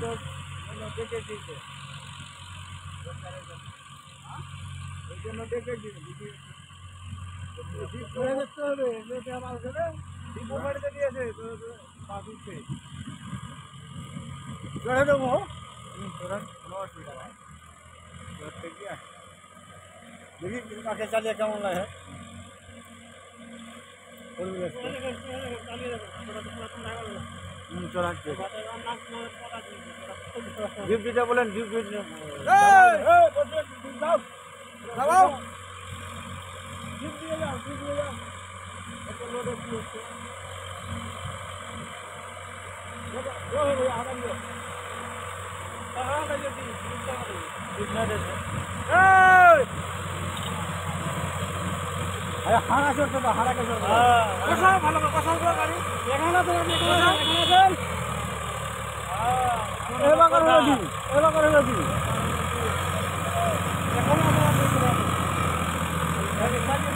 লোক ডেকে দিয়েছে, ওই জন্য ডেকে দিয়েছে। দেখতে হবে আমার দীপুর বাড়িতে দিয়েছে বাবুকে চড়ে দেবো, কোনো অসুবিধা নাই। দেখি কাকে চালিয়ে কেমন লাগে। জিপ দিতে বলেন, জিপ দিতে হারা চলছে তো, হারাকে চলছে ভালো কথা গাড়ি এখানে তো এবার করে দিই, এবার করে দিই।